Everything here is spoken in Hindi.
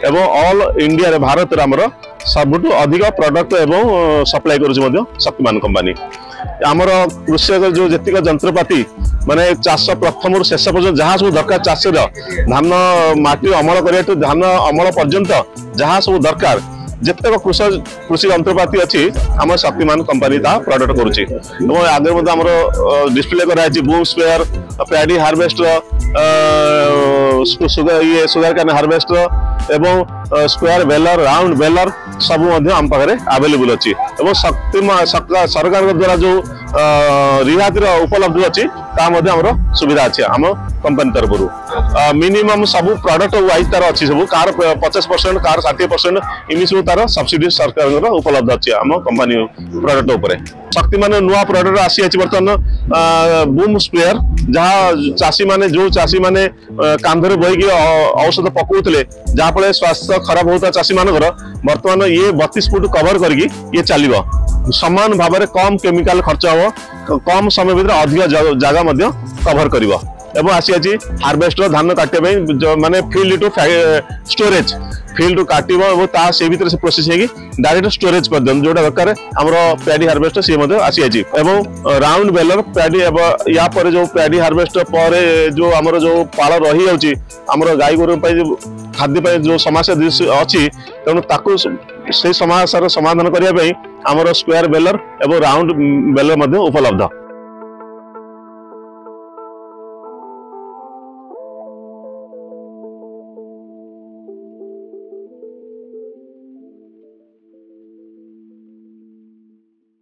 एवं ऑल इंडिया रे भारत रे हमर सबुठु अधिक प्रोडक्ट एवं सप्लाई करूछि शक्तिमान कंपनी। आमर कृषक जो जतिक जंत्रपाति माने चाष प्रथम शेष पर्यंत जहाँ सब दरकार चाष धान माटी अमल करने धान अमल पर्यंत जहाँ सब दरकार जितक कृषि जंत्रपाति अच्छी आम शक्तिमान कंपनी ता प्रोडक्ट करुच्ची। आगे डिस्प्ले कराई boom sprayer paddy harvester sugar cane harvester एवं स्क्वायर बेलर राउंड बेलर सब आम पाखे अवेलेबल अच्छी। शक्तिमान सरकार द्वारा जो रिहाती उपलब्ध अच्छी सुविधा अच्छी आम कंपनी तरफ मिनिमम सब प्रोडक्ट वाइज तार अच्छी सब कार 50% कार 60% इमी सब तार सब्सिडी सरकार उपलब्ध अच्छी आम कंपनी प्रोडक्ट उपर। शक्तिमान नुआ प्रोडक्ट आसी बर्तमान बूम स्प्रेयर जहाँ चाषी माने जो चाषी माने कांधरे बोईकी औषध पकाउले जहाँफल स्वास्थ्य खराब होता चाषी मानकर बर्तमान ये 32 फुट कवर करके ये चलो समान भाव में कम केमिकल खर्च हम कम समय भर अधिक जगह कवर कर आसी हार्वेस्टर धान काटे माने फील्ड टू स्टोरेज फील्ड काटो से भीतर से प्रोसेस होगी डायरेक्ट स्टोरेज कर दिखाँ जोटा दरकार आम पैडी हार्वेस्टर सी आसी राउंड बेलर पैडी या पर जो पैडी हार्वेस्टर पर जो आमर जो पाल रही जामर गाई गोरु खाद्य जो समस्या अच्छी तेणु से समस्या समाधान करने आमर स्क्वायर बेलर एवं राउंड बेलर उपलब्ध।